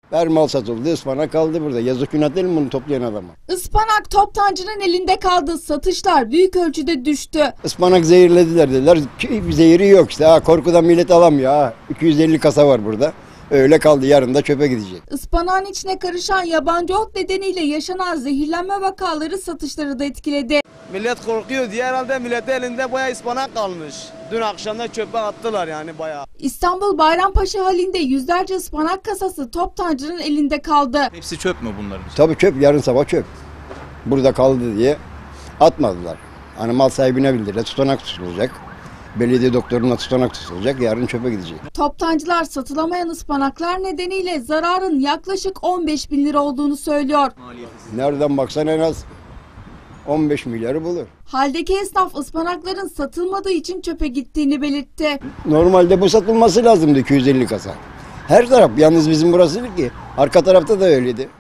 Her mal satıldı, ıspanak kaldı burada. Yazık günah değil mi bunu toplayan adama? Ispanak toptancının elinde kaldı. Satışlar büyük ölçüde düştü. Ispanak zehirlediler dediler. Zehri yok işte. Ha, korkudan millet alamıyor. Ha, 250 kasa var burada. Öyle kaldı, yarın da çöpe gidecek. Ispanağın içine karışan yabancı ot nedeniyle yaşanan zehirlenme vakaları satışları da etkiledi. Millet korkuyor diye herhalde milletin elinde bayağı ıspanak kalmış. Dün akşamda çöpe attılar yani bayağı. İstanbul Bayrampaşa halinde yüzlerce ıspanak kasası toptancının elinde kaldı. Hepsi çöp mü bunların? Tabii çöp, yarın sabah çöp. Burada kaldı diye atmadılar. Hani mal sahibine bildirdiler, tutanak tutulacak. Belediye doktoruna tutanak tutulacak, yarın çöpe gidecek. Toptancılar satılamayan ıspanaklar nedeniyle zararın yaklaşık 15.000 lira olduğunu söylüyor. Nereden baksan en az 15 milyarı bulur. Haldeki esnaf ıspanakların satılmadığı için çöpe gittiğini belirtti. Normalde bu satılması lazımdı 250 kasa. Her taraf, yalnız bizim burası değil ki. Arka tarafta da öyleydi.